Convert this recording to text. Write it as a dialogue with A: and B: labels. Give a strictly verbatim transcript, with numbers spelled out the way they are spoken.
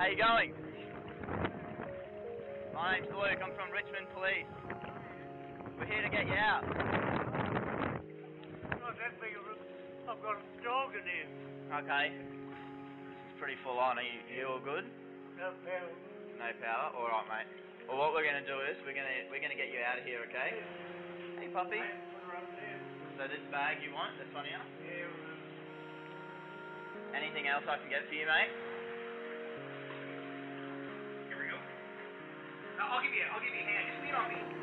A: How you going? My name's Luke, I'm from Richmond Police. We're here to get you out.
B: Not that big of a... I've got a dog in here.
A: Okay. This is pretty full on. Are you, you all good?
B: No power.
A: No power? Alright, mate. Well, what we're going to do is, we're going to we're gonna get you out of here, okay? Hey, puppy.
B: Put her up there.
A: So this bag you want, this one here?
B: Yeah.
A: Anything else I can get for you, mate?
C: Here we go. I'll give you, I'll give you a hand. Just lean on me.